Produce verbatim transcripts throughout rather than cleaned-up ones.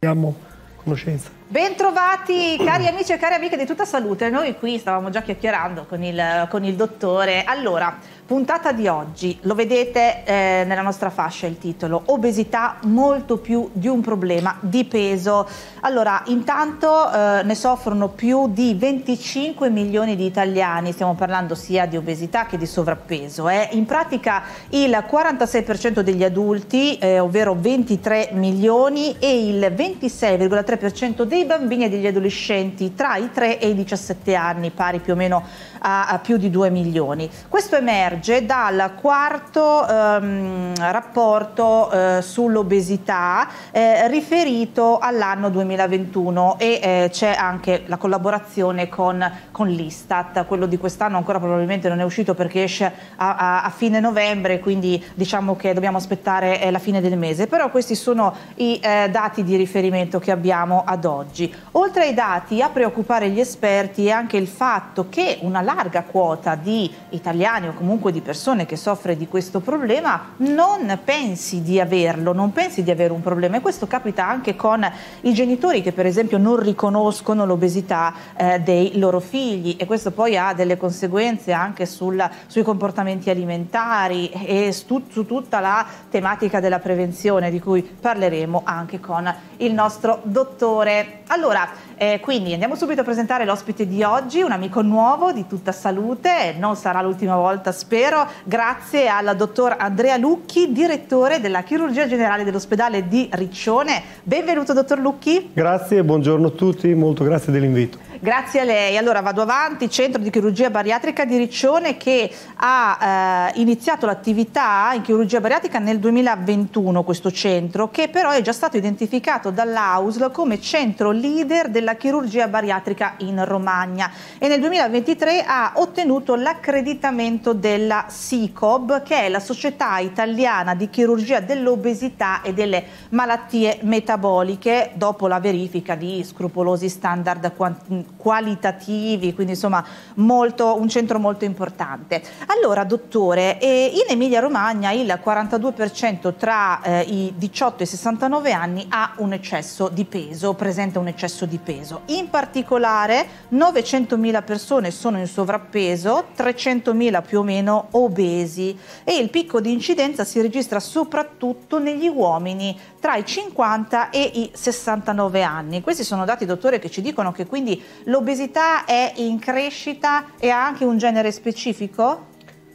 Abbiamo conoscenza. Bentrovati cari amici e cari amiche di Tutta Salute, noi qui stavamo già chiacchierando con il, con il dottore. Allora, puntata di oggi, lo vedete eh, nella nostra fascia il titolo, obesità molto più di un problema di peso. Allora, intanto eh, ne soffrono più di venticinque milioni di italiani, stiamo parlando sia di obesità che di sovrappeso. Eh. In pratica il quarantasei per cento degli adulti, eh, ovvero ventitré milioni, e il ventisei virgola tre per cento dei bambini e degli adolescenti tra i tre e i diciassette anni, pari più o meno a, a più di due milioni. Questo emerge dal quarto ehm, rapporto eh, sull'obesità eh, riferito all'anno duemilaventuno, e eh, c'è anche la collaborazione con, con l'Istat. Quello di quest'anno ancora probabilmente non è uscito perché esce a, a, a fine novembre, quindi diciamo che dobbiamo aspettare eh, la fine del mese, però questi sono i eh, dati di riferimento che abbiamo ad oggi. Oltre ai dati, a preoccupare gli esperti è anche il fatto che una larga quota di italiani o comunque di persone che soffre di questo problema non pensi di averlo, non pensi di avere un problema, e questo capita anche con i genitori che per esempio non riconoscono l'obesità eh, dei loro figli, e questo poi ha delle conseguenze anche sul, sui comportamenti alimentari e su, su tutta la tematica della prevenzione, di cui parleremo anche con il nostro dottore. Allora, eh, quindi andiamo subito a presentare l'ospite di oggi, un amico nuovo di Tutta Salute, non sarà l'ultima volta spero, grazie al dottor Andrea Lucchi, direttore della chirurgia generale dell'ospedale di Riccione. Benvenuto dottor Lucchi. Grazie, buongiorno a tutti, molto grazie dell'invito. Grazie a lei. Allora vado avanti, centro di chirurgia bariatrica di Riccione, che ha eh, iniziato l'attività in chirurgia bariatrica nel duemilaventuno, questo centro, che però è già stato identificato dall'A U S L come centro leader della chirurgia bariatrica in Romagna, e nel duemilaventitré ha ottenuto l'accreditamento della S I C O B, che è la Società Italiana di Chirurgia dell'Obesità e delle Malattie Metaboliche, dopo la verifica di scrupolosi standard qualitativi, quindi insomma molto, un centro molto importante. Allora dottore, eh, in Emilia Romagna il quarantadue per cento tra eh, i diciotto e i sessantanove anni ha un eccesso di peso, presenta un eccesso di peso. In particolare novecentomila persone sono in sovrappeso, trecentomila più o meno obesi, e il picco di incidenza si registra soprattutto negli uomini tra i cinquanta e i sessantanove anni. Questi sono dati, dottore, che ci dicono che quindi l'obesità è in crescita e ha anche un genere specifico?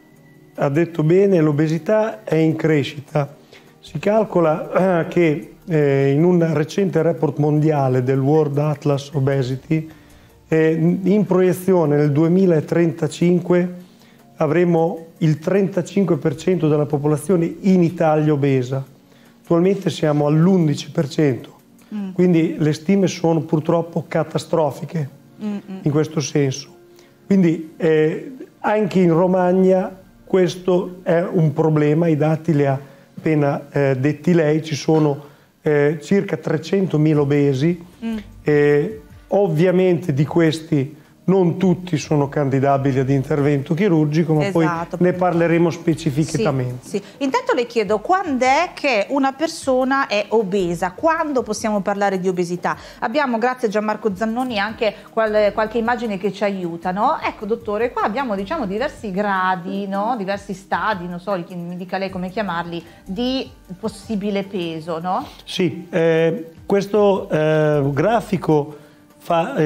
Ha detto bene, l'obesità è in crescita. Si calcola eh, che eh, in un recente report mondiale del World Atlas Obesity, eh, in proiezione nel duemilatrentacinque avremo il trentacinque per cento della popolazione in Italia obesa. Attualmente siamo all'undici per cento. Mm. Quindi le stime sono purtroppo catastrofiche mm-hmm. in questo senso. Quindi eh, anche in Romagna questo è un problema, i dati li ha appena eh, detti lei, ci sono eh, circa trecentomila obesi, mm. eh, ovviamente di questi non tutti sono candidabili ad intervento chirurgico, ma esatto. poi ne parleremo specificatamente. Sì, sì. Intanto le chiedo, quando è che una persona è obesa? Quando possiamo parlare di obesità? Abbiamo, grazie a Gianmarco Zannoni, anche qual qualche immagine che ci aiutano. Ecco dottore, qua abbiamo diciamo diversi gradi, no? Diversi stadi, non so, mi dica lei come chiamarli, di possibile peso, no? Sì, eh, questo eh, grafico Fa,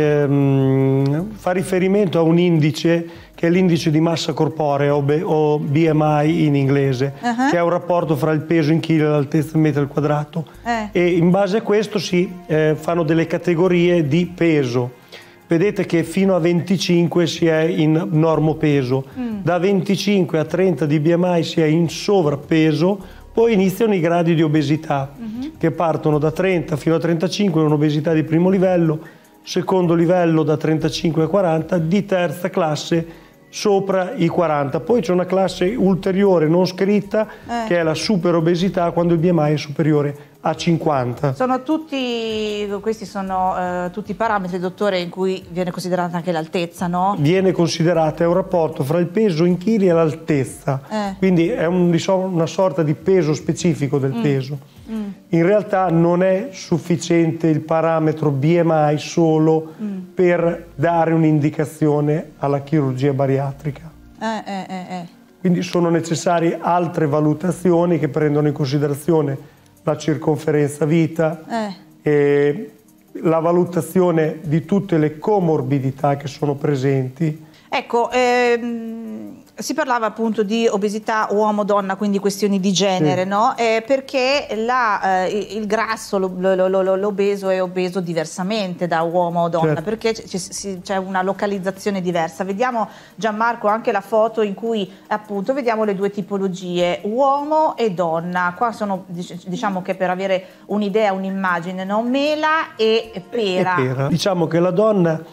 ehm, fa riferimento a un indice che è l'indice di massa corporea o, o B M I in inglese, uh-huh. che è un rapporto fra il peso in chili e l'altezza in metro al quadrato, eh. e in base a questo si eh, fanno delle categorie di peso. Vedete che fino a venticinque si è in normopeso, mm. da venticinque a trenta di B M I si è in sovrappeso, poi iniziano i gradi di obesità, uh-huh. che partono da trenta fino a trentacinque, un'obesità di primo livello, secondo livello da trentacinque a quaranta, di terza classe sopra i quaranta. Poi c'è una classe ulteriore non scritta eh. che è la superobesità, quando il B M I è superiore a cinquanta. Sono tutti, questi sono eh, tutti parametri, dottore, in cui viene considerata anche l'altezza, no? Viene considerata, è un rapporto fra il peso in chili e l'altezza, eh. quindi è un, diciamo, una sorta di peso specifico del mm. peso. Mm. In realtà non è sufficiente il parametro B M I solo mm. per dare un'indicazione alla chirurgia bariatrica. Eh, eh, eh, eh. Quindi sono necessarie altre valutazioni che prendono in considerazione la circonferenza vita, eh. e la valutazione di tutte le comorbidità che sono presenti. Ecco, ehm, si parlava appunto di obesità uomo-donna, quindi questioni di genere, sì. no? Eh, perché la, eh, il grasso, l'obeso è obeso diversamente da uomo o donna, certo. perché c'è una localizzazione diversa. Vediamo, Gianmarco, anche la foto in cui appunto vediamo le due tipologie, uomo e donna. Qua sono, diciamo che per avere un'idea, un'immagine, no? Mela e pera. e pera. Diciamo che la donna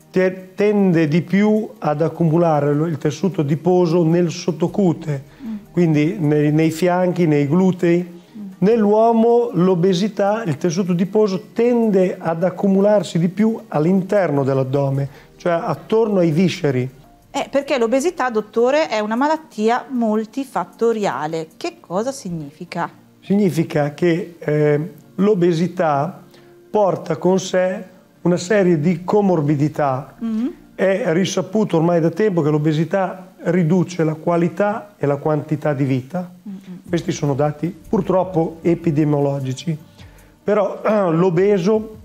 tende di più ad accumulare il tessuto adiposo nel sottocute, mm. quindi nei, nei fianchi, nei glutei. Mm. Nell'uomo l'obesità, il tessuto adiposo tende ad accumularsi di più all'interno dell'addome, cioè attorno ai visceri. Eh, perché l'obesità, dottore, è una malattia multifattoriale. Che cosa significa? Significa che eh, l'obesità porta con sé una serie di comorbidità. Mm-hmm. È risaputo ormai da tempo che l'obesità riduce la qualità e la quantità di vita. Mm-hmm. Questi sono dati purtroppo epidemiologici. Però eh, l'obeso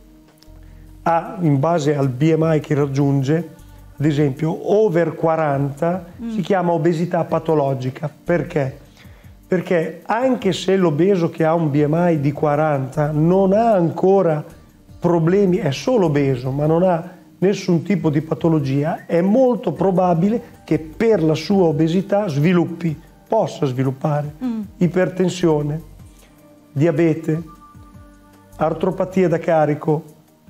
ha, in base al B M I che raggiunge, ad esempio over quaranta, mm. si chiama obesità patologica. Perché? Perché anche se l'obeso che ha un B M I di quaranta non ha ancora problemi, è solo obeso, ma non ha nessun tipo di patologia, è molto probabile che per la sua obesità sviluppi, possa sviluppare mm. ipertensione, diabete, artropatia da carico,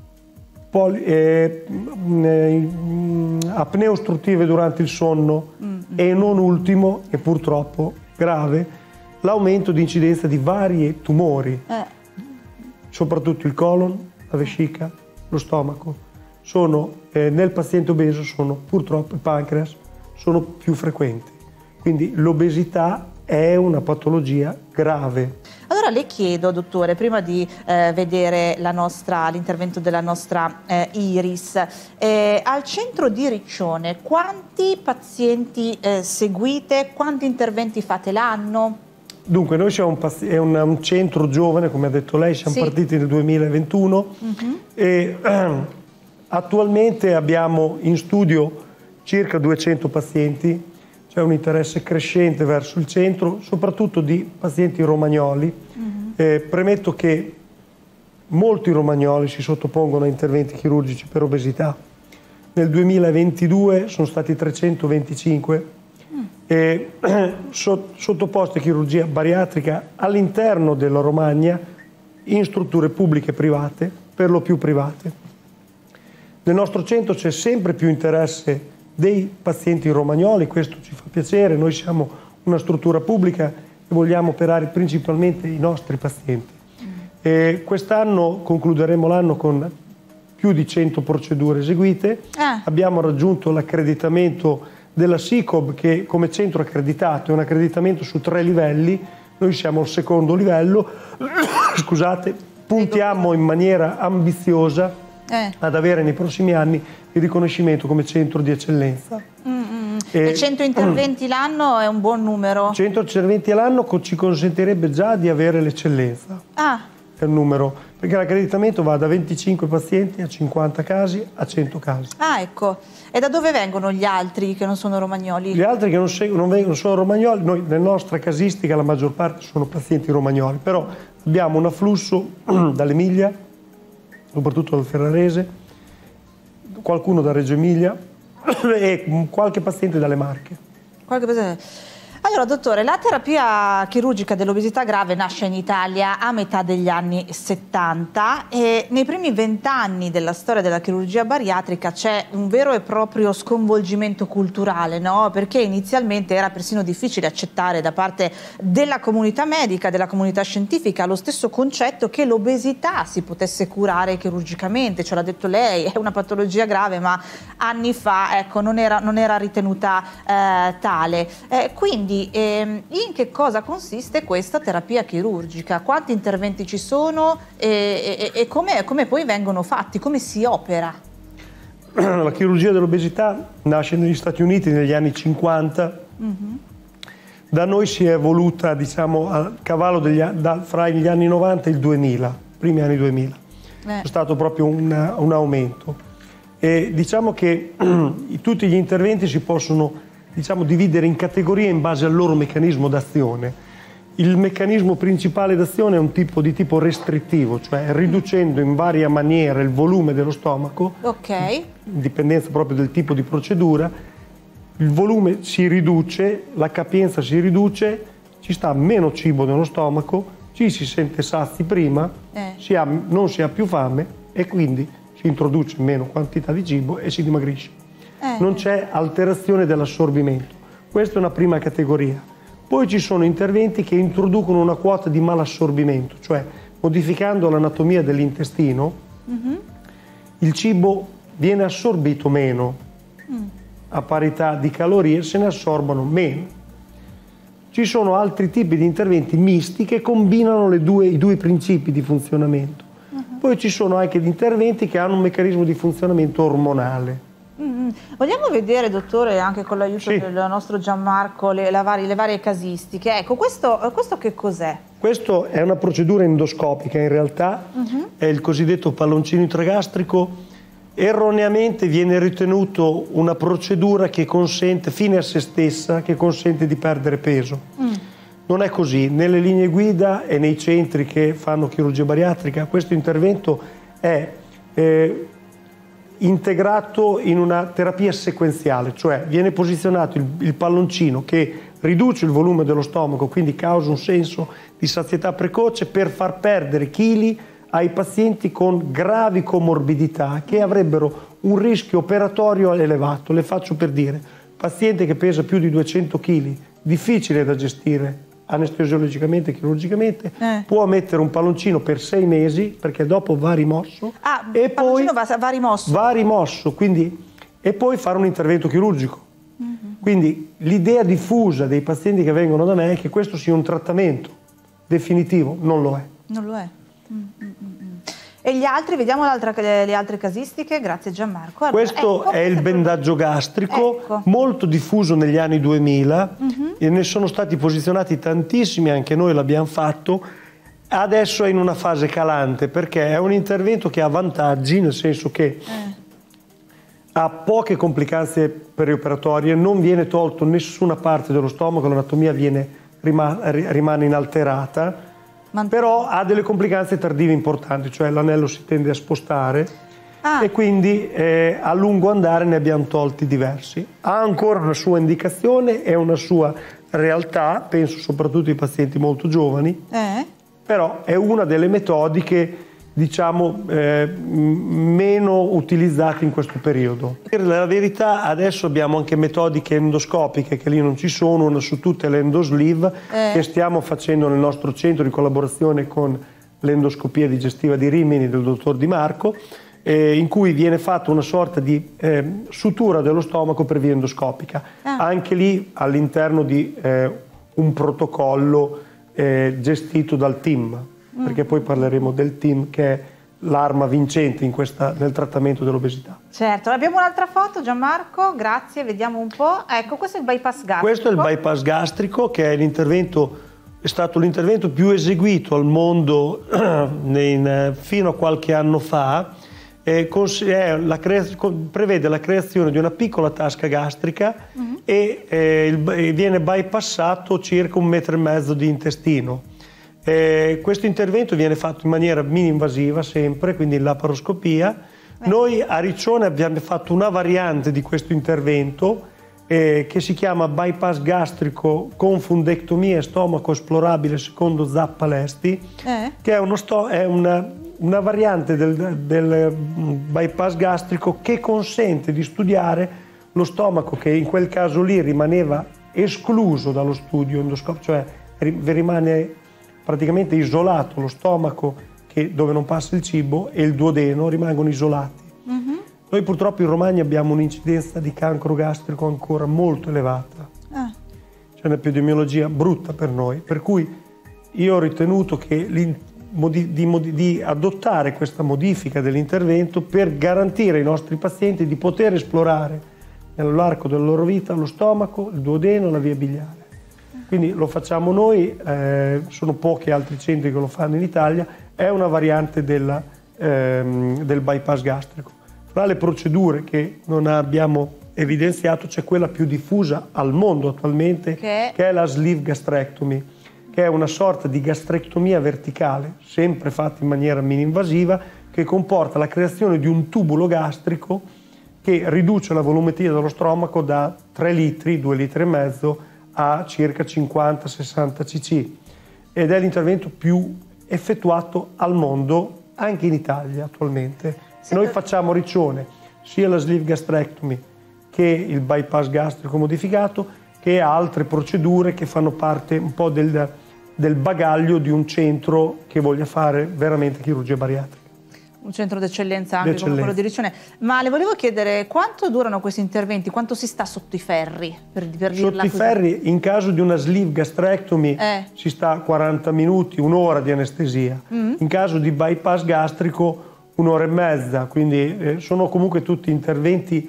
poli, eh, eh, apnee ostruttive durante il sonno mm. e non ultimo, e purtroppo grave, l'aumento di incidenza di vari tumori, eh. soprattutto il colon, la vescica, lo stomaco, sono, eh, nel paziente obeso sono purtroppo il pancreas, sono più frequenti. Quindi l'obesità è una patologia grave. Allora le chiedo, dottore, prima di eh, vedere l'intervento della nostra eh, Iris, eh, al centro di Riccione quanti pazienti eh, seguite, quanti interventi fate l'anno? Dunque, noi siamo un, è un, un centro giovane, come ha detto lei, siamo sì. partiti nel duemilaventuno uh-huh. e eh, attualmente abbiamo in studio circa duecento pazienti, c'è un interesse crescente verso il centro, soprattutto di pazienti romagnoli. Uh-huh. eh, premetto che molti romagnoli si sottopongono a interventi chirurgici per obesità. Nel duemilaventidue sono stati trecentoventicinque. E, sottoposti a chirurgia bariatrica all'interno della Romagna in strutture pubbliche e private, per lo più private. Nel nostro centro c'è sempre più interesse dei pazienti romagnoli, questo ci fa piacere, noi siamo una struttura pubblica e vogliamo operare principalmente i nostri pazienti. E quest'anno concluderemo l'anno con più di cento procedure eseguite, ah. abbiamo raggiunto l'accreditamento della S I C O B, che come centro accreditato è un accreditamento su tre livelli, noi siamo al secondo livello, scusate, puntiamo in maniera ambiziosa eh. ad avere nei prossimi anni il riconoscimento come centro di eccellenza. Mm-hmm. E cento interventi mm. l'anno è un buon numero? cento interventi all'anno ci consentirebbe già di avere l'eccellenza. Ah. È un numero, perché l'accreditamento va da venticinque pazienti a cinquanta casi a cento casi. Ah, ecco. E da dove vengono gli altri che non sono romagnoli? Gli altri che non, non vengono sono romagnoli, noi nella nostra casistica la maggior parte sono pazienti romagnoli, però abbiamo un afflusso dall'Emilia, soprattutto dal Ferrarese, qualcuno da Reggio Emilia e qualche paziente dalle Marche. Qualche paziente. Allora, dottore, la terapia chirurgica dell'obesità grave nasce in Italia a metà degli anni settanta e nei primi vent'anni della storia della chirurgia bariatrica c'è un vero e proprio sconvolgimento culturale, no? Perché inizialmente era persino difficile accettare da parte della comunità medica, della comunità scientifica, lo stesso concetto che l'obesità si potesse curare chirurgicamente. Ce l'ha detto lei, è una patologia grave, ma anni fa, ecco, non era, non era ritenuta eh, tale. Eh, quindi Ehm, in che cosa consiste questa terapia chirurgica? Quanti interventi ci sono e, e, e come, come poi vengono fatti? Come si opera? La chirurgia dell'obesità nasce negli Stati Uniti negli anni cinquanta. Mm-hmm. Da noi si è evoluta, diciamo, a cavallo degli, da, fra gli anni novanta e il duemila, primi anni duemila. Eh. È stato proprio un, un aumento. E diciamo che tutti gli interventi si possono, diciamo, dividere in categorie in base al loro meccanismo d'azione. Il meccanismo principale d'azione è un tipo di tipo restrittivo, cioè riducendo in varia maniera il volume dello stomaco, okay, in dipendenza proprio del tipo di procedura. Il volume si riduce, la capienza si riduce, ci sta meno cibo nello stomaco, ci si sente sazi prima, eh. si ha, non si ha più fame e quindi si introduce meno quantità di cibo e si dimagrisce. Eh. Non c'è alterazione dell'assorbimento. Questa è una prima categoria. Poi ci sono interventi che introducono una quota di malassorbimento, cioè modificando l'anatomia dell'intestino, mm-hmm, il cibo viene assorbito meno, mm, a parità di calorie se ne assorbono meno. Ci sono altri tipi di interventi misti che combinano le due, i due principi di funzionamento. Mm-hmm. Poi ci sono anche gli interventi che hanno un meccanismo di funzionamento ormonale. Mm-hmm. Vogliamo vedere, dottore, anche con l'aiuto, sì, del nostro Gianmarco, le, la vari, le varie casistiche. Ecco, questo, questo che cos'è? Questo è una procedura endoscopica in realtà, mm-hmm, è il cosiddetto palloncino intragastrico. Erroneamente viene ritenuto una procedura che consente, fine a se stessa, che consente di perdere peso. Mm. Non è così. Nelle linee guida e nei centri che fanno chirurgia bariatrica questo intervento è eh, integrato in una terapia sequenziale, cioè viene posizionato il, il palloncino che riduce il volume dello stomaco, quindi causa un senso di sazietà precoce per far perdere chili ai pazienti con gravi comorbidità che avrebbero un rischio operatorio elevato. Le faccio per dire: paziente che pesa più di duecento chili, difficile da gestire anestesiologicamente, chirurgicamente, eh. può mettere un palloncino per sei mesi perché dopo va rimosso, ah, e il poi va, va rimosso, va rimosso quindi, e poi fare un intervento chirurgico. Mm-hmm. Quindi l'idea diffusa dei pazienti che vengono da me è che questo sia un trattamento definitivo. Non lo è. Non lo è. Mm-hmm. E gli altri, vediamo le altre casistiche, grazie Gianmarco. Allora, questo ecco, è il bendaggio gastrico, ecco, molto diffuso negli anni duemila, uh-huh, e ne sono stati posizionati tantissimi, anche noi l'abbiamo fatto. Adesso è in una fase calante perché è un intervento che ha vantaggi, nel senso che eh. ha poche complicanze perioperatorie, non viene tolto nessuna parte dello stomaco, l'anatomia viene, rimane inalterata. Però ha delle complicanze tardive importanti, cioè l'anello si tende a spostare, ah, e quindi eh, a lungo andare ne abbiamo tolti diversi. Ha ancora una sua indicazione e una sua realtà, penso soprattutto ai pazienti molto giovani, eh? però è una delle metodiche, diciamo, eh, meno utilizzate in questo periodo. Per la verità adesso abbiamo anche metodiche endoscopiche che lì non ci sono, una su tutte è l'endosleeve, eh. che stiamo facendo nel nostro centro in collaborazione con l'endoscopia digestiva di Rimini del dottor Di Marco, eh, in cui viene fatta una sorta di eh, sutura dello stomaco per via endoscopica, ah. anche lì all'interno di eh, un protocollo eh, gestito dal team. Perché poi parleremo del team che è l'arma vincente in questa, nel trattamento dell'obesità. Certo, abbiamo un'altra foto, Gianmarco, grazie, vediamo un po'. Ecco, questo è il bypass gastrico. Questo è il bypass gastrico, che è l'intervento, è stato l'intervento più eseguito al mondo in, fino a qualche anno fa. È, è la crea, prevede la creazione di una piccola tasca gastrica, mm-hmm, e eh, il, viene bypassato circa un metro e mezzo di intestino. Eh, questo intervento viene fatto in maniera mini-invasiva sempre, quindi in laparoscopia. Noi a Riccione abbiamo fatto una variante di questo intervento eh, che si chiama bypass gastrico con fundectomia e stomaco esplorabile secondo Zappa Lesti, eh? che è, uno sto- è una, una variante del, del bypass gastrico che consente di studiare lo stomaco, che in quel caso lì rimaneva escluso dallo studio endoscopico, cioè rimane praticamente isolato lo stomaco, che, dove non passa il cibo, e il duodeno rimangono isolati. Mm-hmm. Noi purtroppo in Romagna abbiamo un'incidenza di cancro gastrico ancora molto elevata. Ah. C'è un'epidemiologia brutta per noi, per cui io ho ritenuto che di, di, di adottare questa modifica dell'intervento per garantire ai nostri pazienti di poter esplorare nell'arco della loro vita lo stomaco, il duodeno, la via biliare. Quindi lo facciamo noi, eh, sono pochi altri centri che lo fanno in Italia, è una variante della, ehm, del bypass gastrico. Tra le procedure che non abbiamo evidenziato c'è quella più diffusa al mondo attualmente, che, che è la sleeve gastrectomy, che è una sorta di gastrectomia verticale, sempre fatta in maniera mini-invasiva, che comporta la creazione di un tubulo gastrico che riduce la volumetria dello stomaco da tre litri, due litri e mezzo, a circa cinquanta sessanta cc, ed è l'intervento più effettuato al mondo, anche in Italia attualmente. E noi facciamo Riccione sia la sleeve gastrectomy che il bypass gastrico modificato, che altre procedure che fanno parte un po' del, del bagaglio di un centro che voglia fare veramente chirurgia bariatrica. Un centro d'eccellenza anche come quello di Riccione. Ma le volevo chiedere quanto durano questi interventi, quanto si sta sotto i ferri, per, per dirla Sotto i così? ferri, in caso di una sleeve gastrectomy, eh. si sta quaranta minuti, un'ora di anestesia. Mm. In caso di bypass gastrico un'ora e mezza, quindi eh, sono comunque tutti interventi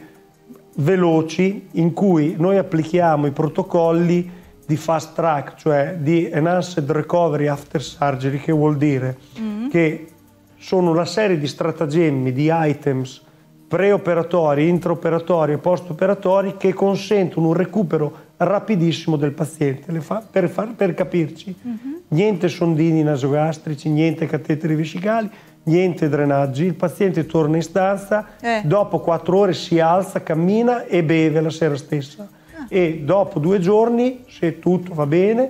veloci in cui noi applichiamo i protocolli di fast track, cioè di enhanced recovery after surgery, che vuol dire mm. che sono una serie di stratagemmi, di items preoperatori, intraoperatori e post-operatori che consentono un recupero rapidissimo del paziente. Le fa, per, far, per capirci, mm-hmm. niente sondini nasogastrici, niente cateteri vescicali, niente drenaggi, il paziente torna in stanza, eh. dopo quattro ore si alza, cammina e beve la sera stessa. Ah. E dopo due giorni, se tutto va bene,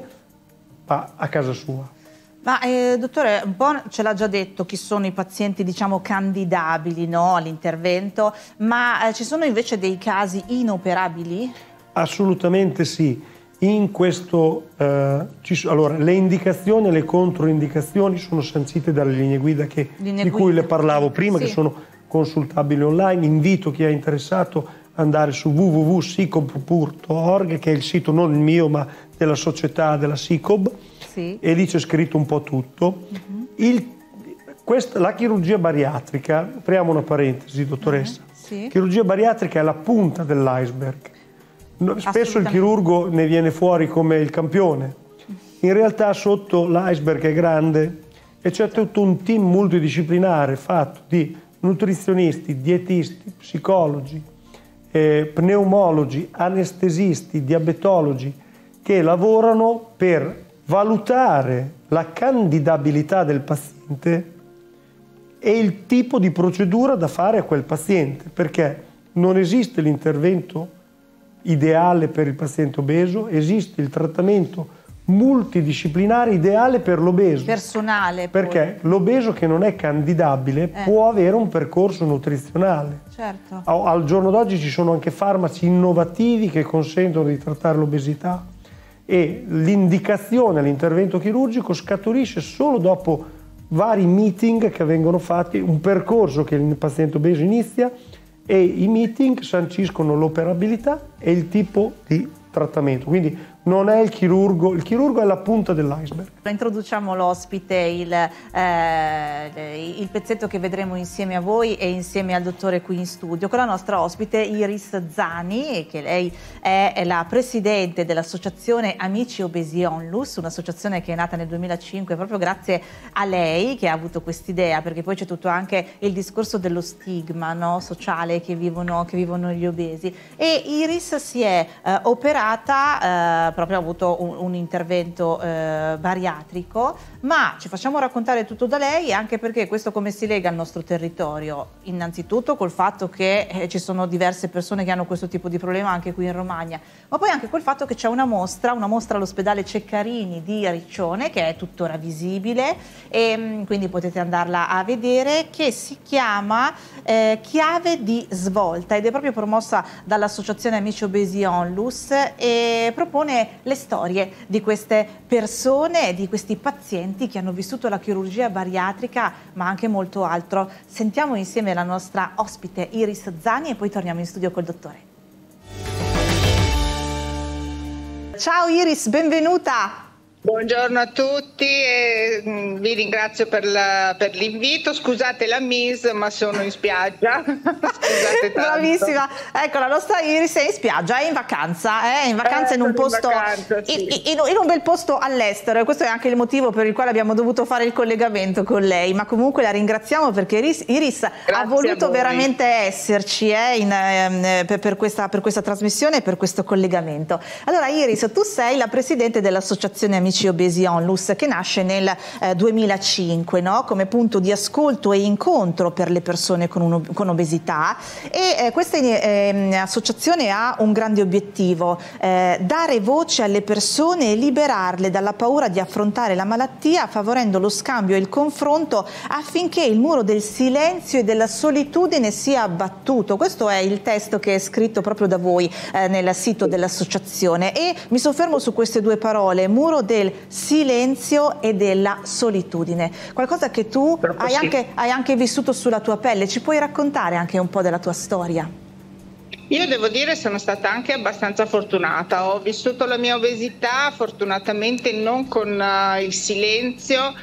va a casa sua. Ma eh, dottore, un po' ce l'ha già detto chi sono i pazienti, diciamo, candidabili, no, all'intervento, ma eh, ci sono invece dei casi inoperabili? Assolutamente sì. In questo, eh, ci, allora, le indicazioni e le controindicazioni sono sancite dalle linee guida, che, linee di guida. cui le parlavo prima, sì. che sono consultabili online. Invito chi è interessato ad andare su w w w punto sicob punto org, che è il sito non il mio ma della società della Sicob, sì. e lì c'è scritto un po' tutto. Uh-huh. il, questa, la chirurgia bariatrica, apriamo una parentesi, dottoressa, uh-huh. sì. chirurgia bariatrica è la punta dell'iceberg. Spesso il chirurgo ne viene fuori come il campione. In realtà sotto l'iceberg è grande e c'è tutto un team multidisciplinare fatto di nutrizionisti, dietisti, psicologi, eh, pneumologi, anestesisti, diabetologi, che lavorano per valutare la candidabilità del paziente e il tipo di procedura da fare a quel paziente, perché non esiste l'intervento ideale per il paziente obeso, esiste il trattamento multidisciplinare ideale per l'obeso. Personale. Perché poi. L'obeso che non è candidabile eh. può avere un percorso nutrizionale. Certo. Al giorno d'oggi ci sono anche farmaci innovativi che consentono di trattare l'obesità, e l'indicazione all'intervento chirurgico scaturisce solo dopo vari meeting che vengono fatti, un percorso che il paziente obeso inizia, e i meeting sanciscono l'operabilità e il tipo di trattamento. Quindi non è il chirurgo, il chirurgo è la punta dell'iceberg. Introduciamo l'ospite, il, eh, il pezzetto che vedremo insieme a voi e insieme al dottore qui in studio, con la nostra ospite Iris Zani, che lei è la presidente dell'associazione Amici Obesi Onlus, un'associazione che è nata nel duemilacinque proprio grazie a lei, che ha avuto quest'idea, perché poi c'è tutto anche il discorso dello stigma, no, sociale che vivono, che vivono gli obesi. E Iris si è eh, operata eh, eh, proprio avuto un, un intervento eh, bariatrico, ma ci facciamo raccontare tutto da lei, anche perché questo come si lega al nostro territorio? Innanzitutto col fatto che eh, ci sono diverse persone che hanno questo tipo di problema anche qui in Romagna, ma poi anche col fatto che c'è una mostra, una mostra all'ospedale Ceccarini di Riccione, che è tuttora visibile, e mh, quindi potete andarla a vedere, che si chiama eh, Chiave di Svolta, ed è proprio promossa dall'Associazione Amici Obesi Onlus, e propone le storie di queste persone, di questi pazienti che hanno vissuto la chirurgia bariatrica, ma anche molto altro. Sentiamo insieme la nostra ospite Iris Zani e poi torniamo in studio col dottore. Ciao Iris, benvenuta! Buongiorno a tutti e mh, vi ringrazio per, la, per l'invito. Scusate la mise, ma sono in spiaggia. Scusate tanto. Bravissima. Ecco, la nostra Iris è in spiaggia, è in vacanza, è in vacanza eh, in un posto in, vacanza, sì. in, in, in un bel posto all'estero, e questo è anche il motivo per il quale abbiamo dovuto fare il collegamento con lei. Ma comunque la ringraziamo perché Iris, Iris ha voluto veramente esserci eh, in, eh, per, per, questa, per questa trasmissione e per questo collegamento. Allora Iris, tu sei la presidente dell'Associazione Amici Obesi Onlus, che nasce nel eh, duemilacinque, no? Come punto di ascolto e incontro per le persone con, un, con obesità, e eh, questa eh, associazione ha un grande obiettivo: eh, dare voce alle persone e liberarle dalla paura di affrontare la malattia, favorendo lo scambio e il confronto affinché il muro del silenzio e della solitudine sia abbattuto. Questo è il testo che è scritto proprio da voi eh, nel sito dell'associazione, e mi soffermo su queste due parole: muro del silenzio e della solitudine, qualcosa che tu hai anche, hai anche vissuto sulla tua pelle. Ci puoi raccontare anche un po' della tua storia? Io devo dire sono stata anche abbastanza fortunata, ho vissuto la mia obesità fortunatamente non con uh, il silenzio,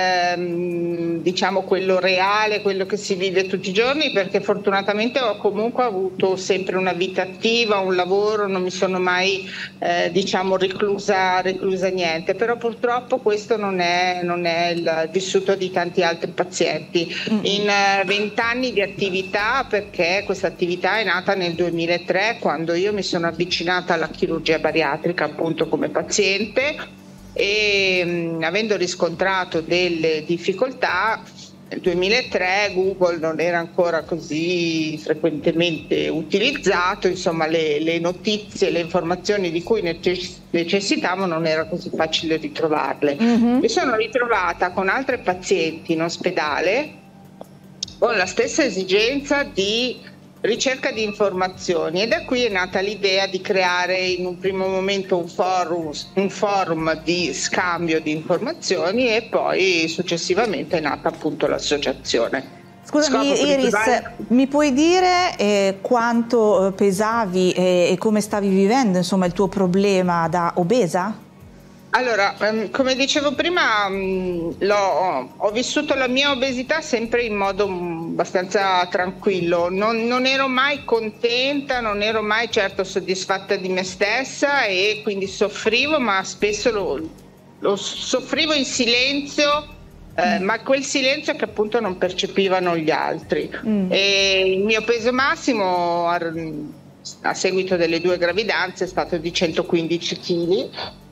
ehm, diciamo quello reale, quello che si vive tutti i giorni, perché fortunatamente ho comunque avuto sempre una vita attiva, un lavoro, non mi sono mai eh, diciamo reclusa, reclusa niente, però purtroppo questo non è, non è il vissuto di tanti altri pazienti. Mm-hmm. In vent'anni uh, di attività, perché questa attività è nata nel duemilatré, quando io mi sono avvicinata alla chirurgia bariatrica appunto come paziente, e mh, avendo riscontrato delle difficoltà nel duemilatré Google non era ancora così frequentemente utilizzato, insomma le, le notizie, le informazioni di cui necessitavo non era così facile ritrovarle. Mm-hmm. Mi sono ritrovata con altre pazienti in ospedale con la stessa esigenza di ricerca di informazioni, e da qui è nata l'idea di creare in un primo momento un forum, un forum di scambio di informazioni, e poi successivamente è nata appunto l'associazione. Scusami Iris, mi puoi dire eh, quanto pesavi e, e come stavi vivendo insomma il tuo problema da obesa? Allora, um, come dicevo prima, um, l'ho, ho vissuto la mia obesità sempre in modo um, abbastanza tranquillo, non, non ero mai contenta, non ero mai certo soddisfatta di me stessa, e quindi soffrivo, ma spesso lo, lo soffrivo in silenzio, eh, mm. ma quel silenzio che appunto non percepivano gli altri. Mm. E il mio peso massimo a, a seguito delle due gravidanze è stato di centoquindici chili.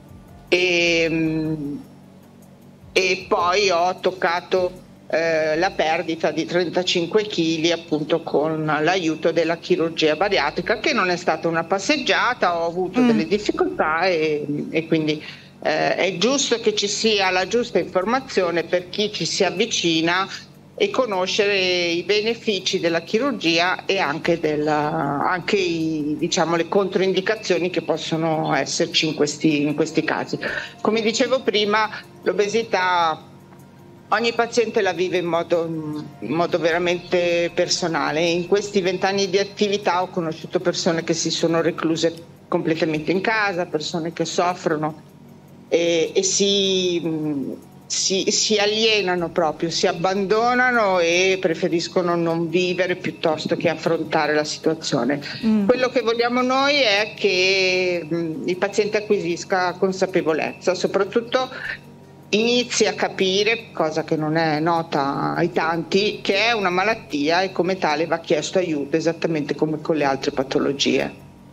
E, e poi ho toccato eh, la perdita di trentacinque chili appunto con l'aiuto della chirurgia bariatrica, che non è stata una passeggiata, ho avuto mm. delle difficoltà, e, e quindi eh, è giusto che ci sia la giusta informazione per chi ci si avvicina, e conoscere i benefici della chirurgia e anche, della, anche i, diciamo, le controindicazioni che possono esserci in questi, in questi casi. Come dicevo prima, l'obesità ogni paziente la vive in modo, in modo veramente personale. In questi vent'anni di attività ho conosciuto persone che si sono recluse completamente in casa, persone che soffrono e, e si... Si, si alienano proprio, si abbandonano e preferiscono non vivere piuttosto che affrontare la situazione. Mm. Quello che vogliamo noi è che mh, il paziente acquisisca consapevolezza, soprattutto inizi a capire, cosa che non è nota ai tanti, che è una malattia e come tale va chiesto aiuto, esattamente come con le altre patologie.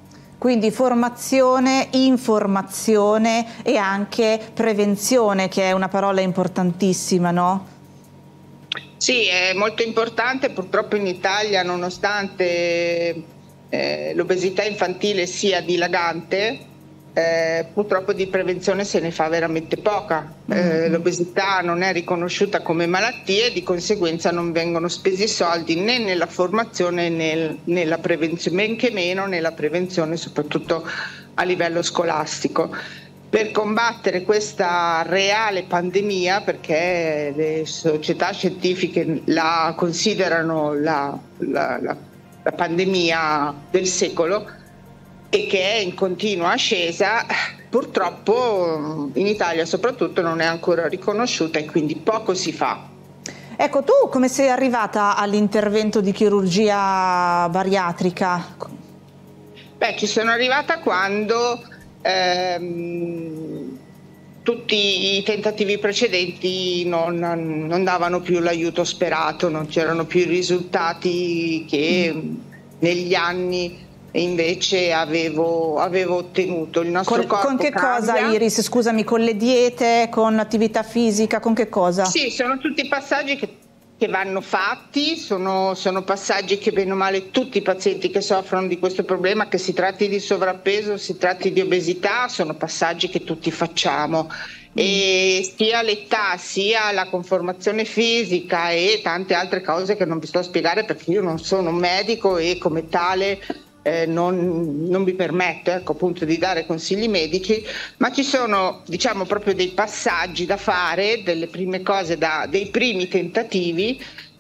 Quindi formazione, informazione e anche prevenzione, che è una parola importantissima, no? Sì, è molto importante. Purtroppo in Italia, nonostante eh, l'obesità infantile sia dilagante, Eh, purtroppo di prevenzione se ne fa veramente poca. Eh, l'obesità non è riconosciuta come malattia e di conseguenza non vengono spesi soldi né nella formazione né nella prevenzione, men che meno nella prevenzione, soprattutto a livello scolastico. Per combattere questa reale pandemia, perché le società scientifiche la considerano la, la, la, la pandemia del secolo, e che è in continua ascesa, purtroppo in Italia soprattutto non è ancora riconosciuta e quindi poco si fa. Ecco, tu come sei arrivata all'intervento di chirurgia bariatrica? Beh, ci sono arrivata quando ehm, tutti i tentativi precedenti non, non davano più l'aiuto sperato, non c'erano più i risultati che mm. negli anni invece avevo, avevo ottenuto. Il nostro con, corpo con che cambia. cosa, Iris? Scusami, con le diete, con l'attività fisica, con che cosa? Sì, sono tutti passaggi che, che vanno fatti, sono, sono passaggi che bene o male tutti i pazienti che soffrono di questo problema, che si tratti di sovrappeso, si tratti di obesità, sono passaggi che tutti facciamo. E sia l'età, sia la conformazione fisica e tante altre cose che non vi sto a spiegare perché io non sono un medico e come tale Eh, non, non mi permetto ecco, appunto di dare consigli medici, ma ci sono diciamo proprio dei passaggi da fare, delle prime cose, da, dei primi tentativi,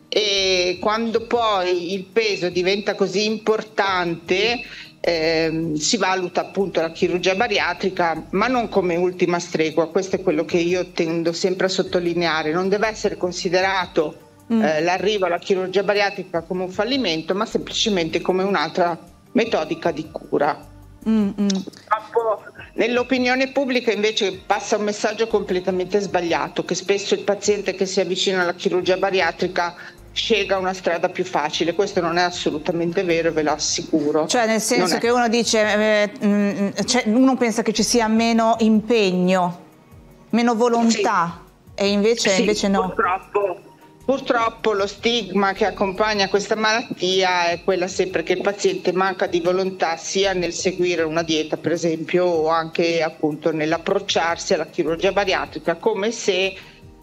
e quando poi il peso diventa così importante eh, si valuta appunto la chirurgia bariatrica, ma non come ultima stregua. Questo è quello che io tendo sempre a sottolineare: non deve essere considerato mm. eh, l'arrivo alla chirurgia bariatrica come un fallimento, ma semplicemente come un'altra metodica di cura. Mm-hmm. Nell'opinione pubblica invece passa un messaggio completamente sbagliato, che spesso il paziente che si avvicina alla chirurgia bariatrica sceglie una strada più facile. Questo non è assolutamente vero, ve lo assicuro. Cioè nel senso che uno dice eh, mh, cioè, uno pensa che ci sia meno impegno, meno volontà, sì. E invece, sì, invece no. Purtroppo Purtroppo lo stigma che accompagna questa malattia è quella sempre che il paziente manca di volontà sia nel seguire una dieta, per esempio, o anche appunto nell'approcciarsi alla chirurgia bariatrica, come se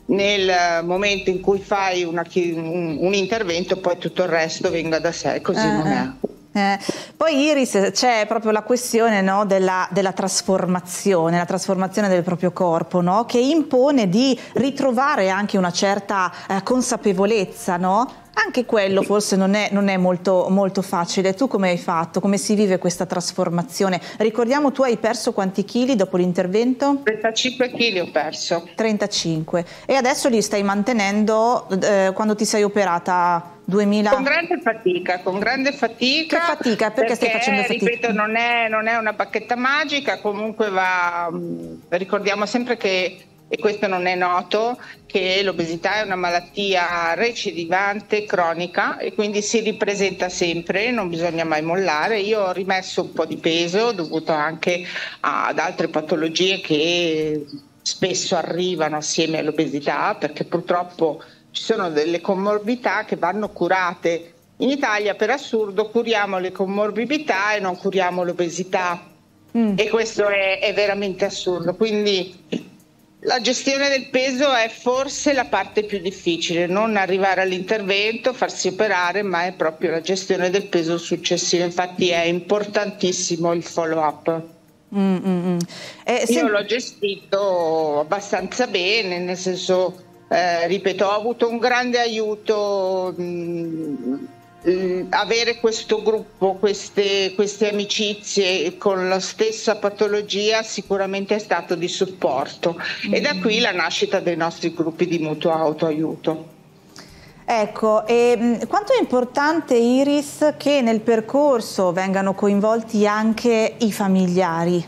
nel momento in cui fai una, un, un intervento poi tutto il resto venga da sé, così eh, non è. Eh. Poi Iris, c'è proprio la questione, no, della, della trasformazione, la trasformazione del proprio corpo, no, che impone di ritrovare anche una certa eh, consapevolezza, no? Anche quello forse non è, non è molto, molto facile. Tu come hai fatto? Come si vive questa trasformazione? Ricordiamo, tu hai perso quanti chili dopo l'intervento? trentacinque chili ho perso. trentacinque. E adesso li stai mantenendo eh, quando ti sei operata? duemila... Con grande fatica, con grande fatica. Che fatica? Perché, perché stai facendo fatica? Ripeto, non è, non è una bacchetta magica, comunque va, ricordiamo sempre che, e questo non è noto, che l'obesità è una malattia recidivante, cronica, e quindi si ripresenta sempre, non bisogna mai mollare. Io ho rimesso un po' di peso dovuto anche ad altre patologie che spesso arrivano assieme all'obesità, perché purtroppo ci sono delle comorbidità che vanno curate. In Italia, per assurdo, curiamo le comorbidità e non curiamo l'obesità, mm. e questo è, è veramente assurdo. Quindi la gestione del peso è forse la parte più difficile, non arrivare all'intervento, farsi operare, ma è proprio la gestione del peso successiva. Infatti è importantissimo il follow up. Mm, mm, mm. Eh, Io l'ho gestito abbastanza bene, nel senso, eh, ripeto, ho avuto un grande aiuto. Mh, avere questo gruppo, queste, queste amicizie con la stessa patologia sicuramente è stato di supporto, mm. e da qui la nascita dei nostri gruppi di mutuo autoaiuto. Ecco, e quanto è importante, Iris, che nel percorso vengano coinvolti anche i familiari?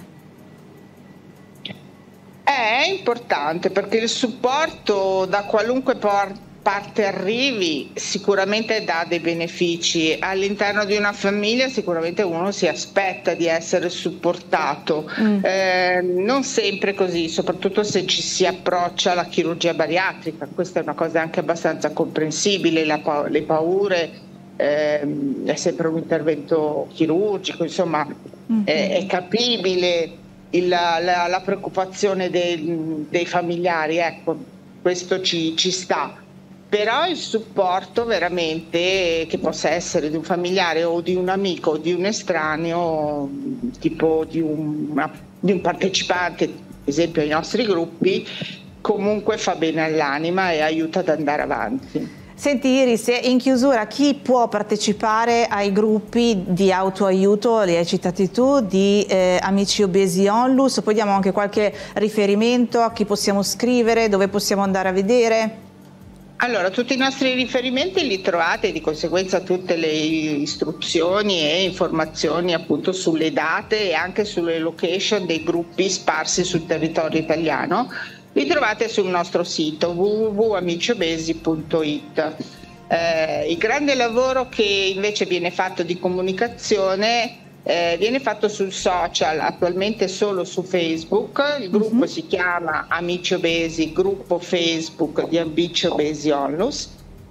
È importante perché il supporto da qualunque parte arrivi sicuramente dà dei benefici. All'interno di una famiglia sicuramente uno si aspetta di essere supportato, mm. eh, non sempre così, soprattutto se ci si approccia alla chirurgia bariatrica. Questa è una cosa anche abbastanza comprensibile, la pa- le paure, eh, è sempre un intervento chirurgico, insomma mm. è, è capibile il, la, la preoccupazione dei, dei familiari, ecco, questo ci, ci sta. Però il supporto veramente, che possa essere di un familiare o di un amico o di un estraneo, tipo di un, di un partecipante, ad esempio ai nostri gruppi, comunque fa bene all'anima e aiuta ad andare avanti. Senti Iris, in chiusura, chi può partecipare ai gruppi di autoaiuto, li hai citati tu, di eh, Amici Obesi Onlus? Poi diamo anche qualche riferimento a chi possiamo scrivere, dove possiamo andare a vedere? Allora, tutti i nostri riferimenti li trovate, di conseguenza tutte le istruzioni e informazioni appunto sulle date e anche sulle location dei gruppi sparsi sul territorio italiano. Li trovate sul nostro sito w w w punto amici obesi punto i t. Eh, il grande lavoro che invece viene fatto di comunicazione Eh, viene fatto sul social, attualmente solo su Facebook. Il gruppo uh-huh. si chiama Amici Obesi, gruppo Facebook di Amici Obesi Onlus,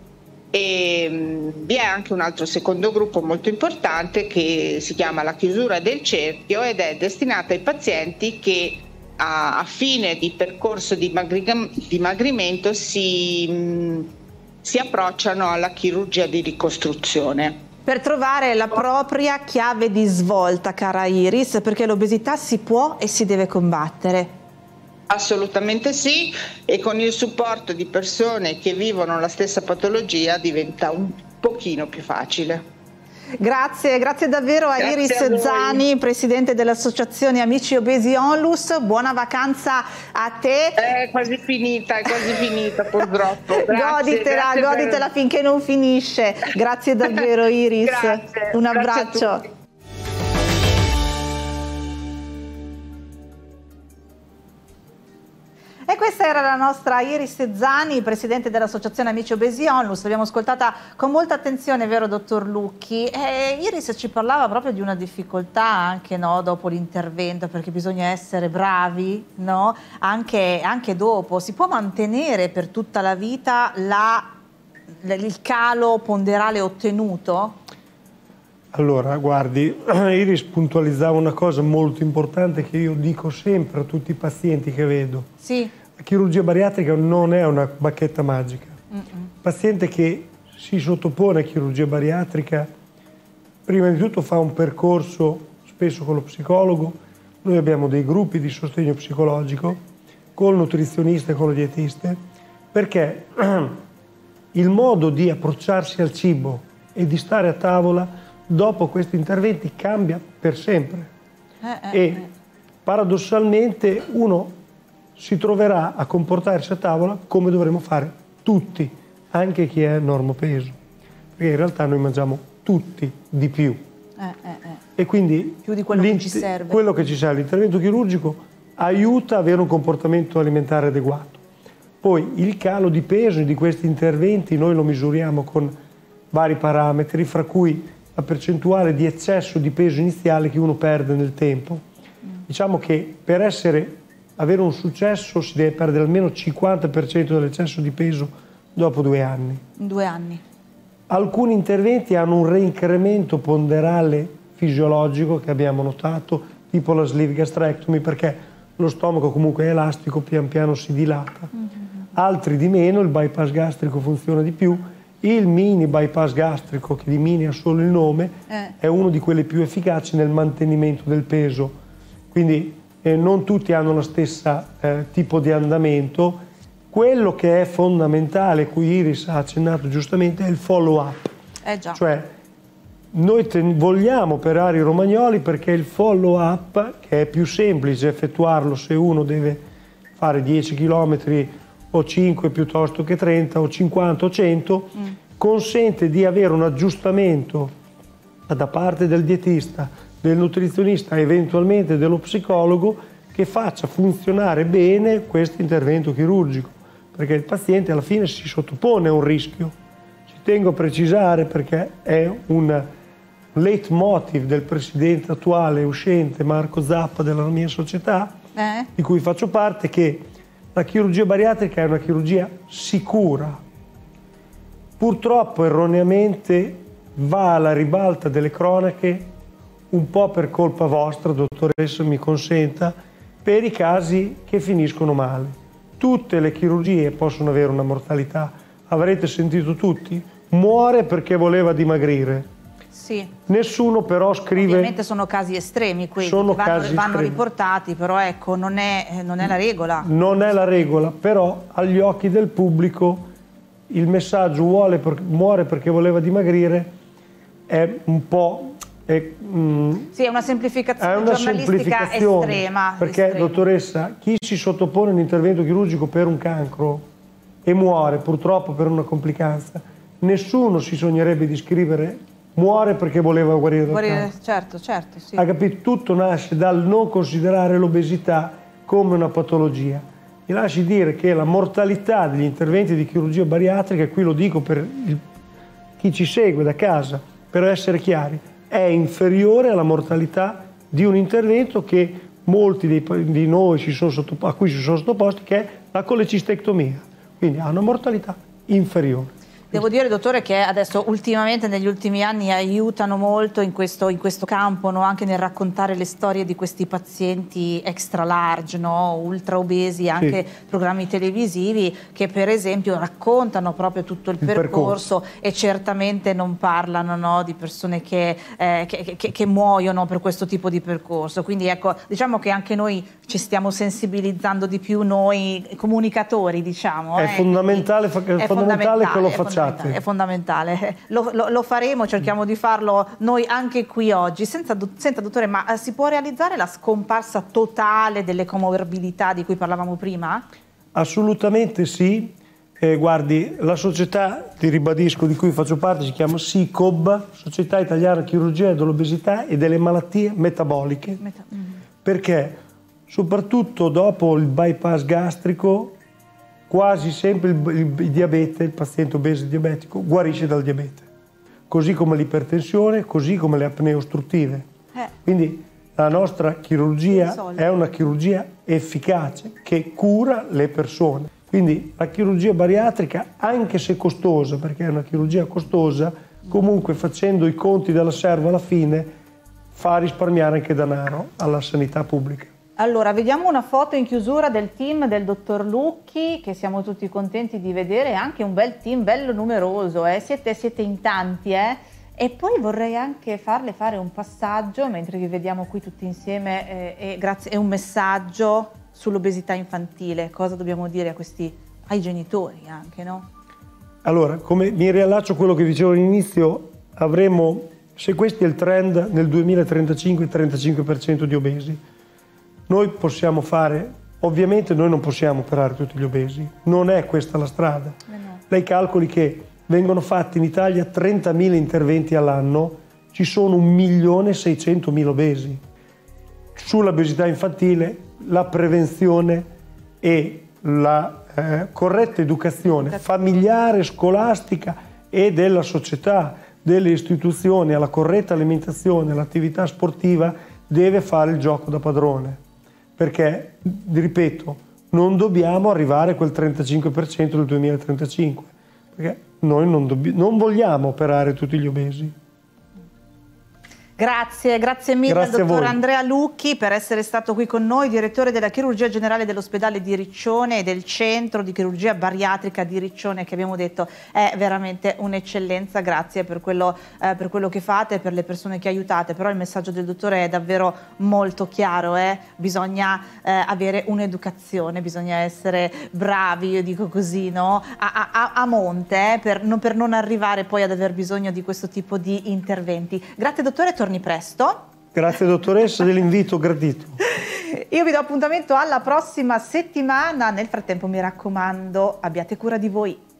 e mh, vi è anche un altro secondo gruppo molto importante che si chiama La Chiusura del Cerchio ed è destinato ai pazienti che a, a fine di percorso di dimagri- dimagrimento si, mh, si approcciano alla chirurgia di ricostruzione. Per trovare la propria chiave di svolta, cara Iris, perché l'obesità si può e si deve combattere. Assolutamente sì, e con il supporto di persone che vivono la stessa patologia diventa un pochino più facile. Grazie, grazie davvero a grazie Iris a Zani, presidente dell'associazione Amici Obesi Onlus. Buona vacanza a te. È quasi finita, è quasi finita purtroppo. Grazie, goditela, grazie goditela per... finché non finisce. Grazie davvero Iris. Grazie, un abbraccio. Grazie E questa era la nostra Iris Zani, presidente dell'associazione Amici Obesi Onlus. L'abbiamo ascoltata con molta attenzione, vero dottor Lucchi? E Iris ci parlava proprio di una difficoltà anche, no, dopo l'intervento, perché bisogna essere bravi, no? anche, anche dopo. Si può mantenere per tutta la vita la, il calo ponderale ottenuto? Allora, guardi, Iris puntualizzava una cosa molto importante che io dico sempre a tutti i pazienti che vedo. Sì. La chirurgia bariatrica non è una bacchetta magica. Mm-mm. Il paziente che si sottopone a chirurgia bariatrica, prima di tutto fa un percorso spesso con lo psicologo. Noi abbiamo dei gruppi di sostegno psicologico con il nutrizionista e con le dietiste, perché il modo di approcciarsi al cibo e di stare a tavola dopo questi interventi cambia per sempre. Eh, eh, e eh. paradossalmente uno si troverà a comportarsi a tavola come dovremmo fare tutti, anche chi è normopeso, perché in realtà noi mangiamo tutti di più. Eh, eh, eh. E quindi più di quello che ci serve. Quello che ci serve, l'intervento chirurgico aiuta ad avere un comportamento alimentare adeguato. Poi il calo di peso di questi interventi noi lo misuriamo con vari parametri, fra cui la percentuale di eccesso di peso iniziale che uno perde nel tempo. Mm. Diciamo che per essere, avere un successo si deve perdere almeno il cinquanta per cento dell'eccesso di peso dopo due anni. Due anni. Alcuni interventi hanno un reincremento ponderale fisiologico che abbiamo notato, tipo la sleeve gastrectomy, perché lo stomaco comunque è elastico, pian piano si dilata. Mm-hmm. Altri di meno, il bypass gastrico funziona di più. Il mini bypass gastrico, che di mini ha solo il nome, eh. è uno di quelli più efficaci nel mantenimento del peso. Quindi eh, non tutti hanno lo stesso eh, tipo di andamento. Quello che è fondamentale, cui Iris ha accennato giustamente, è il follow-up. Eh già. Cioè, noi ten- vogliamo operare i romagnoli perché il follow-up, che è più semplice effettuarlo se uno deve fare dieci chilometri o cinque piuttosto che trenta o cinquanta o cento, mm. consente di avere un aggiustamento da parte del dietista, del nutrizionista e eventualmente dello psicologo che faccia funzionare bene questo intervento chirurgico. perché il paziente alla fine si sottopone a un rischio. Ci tengo a precisare, perché è un leitmotiv del presidente attuale uscente Marco Zappa della mia società, eh? di cui faccio parte, che la chirurgia bariatrica è una chirurgia sicura. Purtroppo erroneamente va alla ribalta delle cronache, un po' per colpa vostra, dottoressa, mi consenta, per i casi che finiscono male. Tutte le chirurgie possono avere una mortalità. Avrete sentito tutti? Muore perché voleva dimagrire. Sì. Nessuno però scrive... Ovviamente sono casi estremi quelli, sono vanno, casi vanno estremi. riportati, però ecco, non è, non è la regola. Non è la regola, però agli occhi del pubblico il messaggio vuole per, muore perché voleva dimagrire è un po'... È, mm, sì, è una semplificazione è una giornalistica semplificazione, estrema. Perché, estrema. dottoressa, chi si sottopone a un intervento chirurgico per un cancro e muore purtroppo per una complicanza, nessuno si sognerebbe di scrivere muore perché voleva guarire dal guarire, cancro. certo, certo, sì. Ha capito? Tutto nasce dal non considerare l'obesità come una patologia. Mi lasci dire che la mortalità degli interventi di chirurgia bariatrica, e qui lo dico per il, chi ci segue da casa, per essere chiari, è inferiore alla mortalità di un intervento che molti dei, di noi ci sono sottopo, a cui si sono sottoposti, che è la colecistectomia. Quindi ha una mortalità inferiore. Devo dire, dottore, che adesso ultimamente, negli ultimi anni, aiutano molto in questo, in questo campo, no? Anche nel raccontare le storie di questi pazienti extra large, no? Ultra obesi, anche sì. Programmi televisivi che per esempio raccontano proprio tutto il, il percorso, percorso e certamente non parlano, no? Di persone che, eh, che, che, che muoiono per questo tipo di percorso. Quindi ecco, diciamo che anche noi ci stiamo sensibilizzando di più, noi comunicatori, diciamo. È eh? fondamentale, è, è fondamentale, fondamentale che lo facciate. È fondamentale, lo, lo, lo faremo, cerchiamo di farlo noi anche qui oggi. Senza, senta dottore, ma si può realizzare la scomparsa totale delle comorbilità di cui parlavamo prima? Assolutamente sì. Eh, guardi, la società, ti ribadisco, di cui faccio parte si chiama S I C O B, Società Italiana Chirurgia dell'Obesità e delle Malattie Metaboliche, Meta mm. perché soprattutto dopo il bypass gastrico quasi sempre il, il, il diabete, il paziente obeso diabetico, guarisce dal diabete, così come l'ipertensione, così come le apnee ostruttive. Eh. Quindi la nostra chirurgia è una chirurgia efficace che cura le persone. Quindi la chirurgia bariatrica, anche se costosa, perché è una chirurgia costosa, comunque facendo i conti della serva alla fine fa risparmiare anche denaro alla sanità pubblica. Allora, vediamo una foto in chiusura del team del dottor Lucchi, che siamo tutti contenti di vedere, anche un bel team, bello numeroso, eh? siete, siete in tanti, eh? E poi vorrei anche farle fare un passaggio, mentre vi vediamo qui tutti insieme, eh, e, grazie, e un messaggio sull'obesità infantile. Cosa dobbiamo dire a questi, ai genitori anche, no? Allora, come mi riallaccio a quello che dicevo all'inizio, avremo, se questo è il trend, nel duemilatrentacinque il trentacinque per cento di obesi. Noi possiamo fare, ovviamente noi non possiamo operare tutti gli obesi, non è questa la strada. Eh no. Lei calcoli che vengono fatti in Italia trentamila interventi all'anno, ci sono un milione seicentomila obesi. Sull'obesità infantile la prevenzione e la eh, corretta educazione familiare, scolastica e della società, delle istituzioni alla corretta alimentazione, all'attività sportiva deve fare il gioco da padrone. Perché, ripeto, non dobbiamo arrivare a quel trentacinque per cento del duemilatrentacinque, perché noi non, non vogliamo operare tutti gli obesi. Grazie, grazie mille grazie al dottor Andrea Lucchi per essere stato qui con noi, direttore della chirurgia generale dell'ospedale di Riccione e del centro di chirurgia bariatrica di Riccione, che abbiamo detto è veramente un'eccellenza. Grazie per quello, eh, per quello che fate, per le persone che aiutate, però il messaggio del dottore è davvero molto chiaro, eh? Bisogna eh, avere un'educazione, bisogna essere bravi, io dico così, no? a, a, a monte, eh? per, non, per non arrivare poi ad aver bisogno di questo tipo di interventi. Grazie dottore, torni presto. Grazie dottoressa dell'invito gradito. Io vi do appuntamento alla prossima settimana, nel frattempo mi raccomando abbiate cura di voi.